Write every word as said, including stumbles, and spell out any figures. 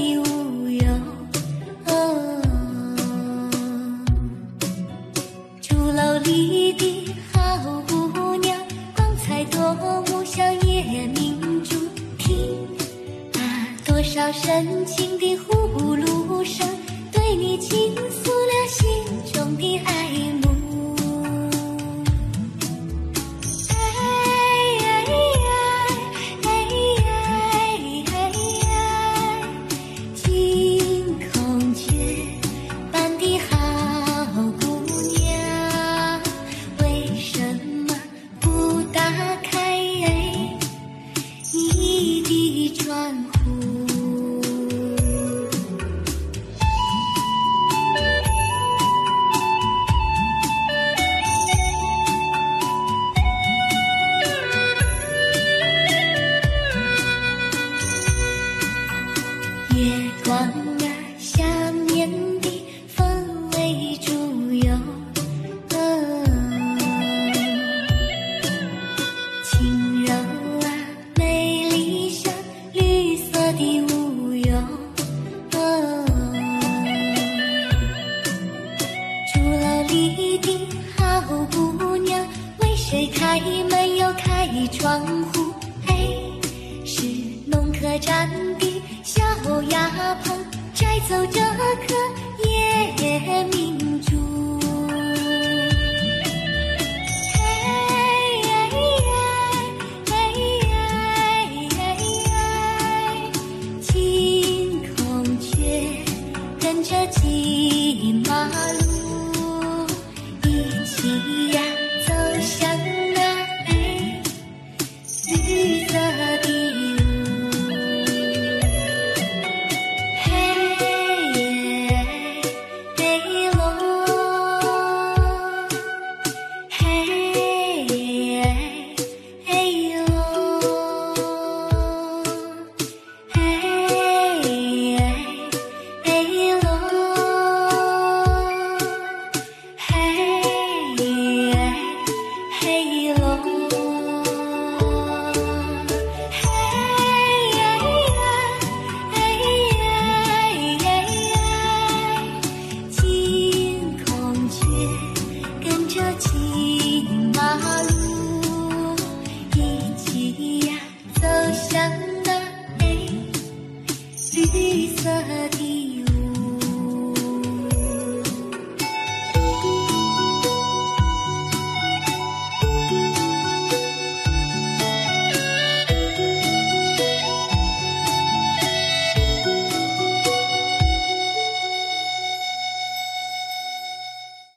的无忧。哦，朱楼里的好姑娘，光彩夺目，像夜明珠。听啊，多少深情的呼噜声，对你倾诉了心中的爱慕。月光啊，下面的风为烛油，哦，轻柔啊，美丽像绿色的无忧，哦，朱楼里的好姑娘，为谁开门又开窗户？哎，是弄客栈的小丫鬟摘走这颗夜明珠。青孔雀跟着骑马路，一起呀走向那绿色的绿色的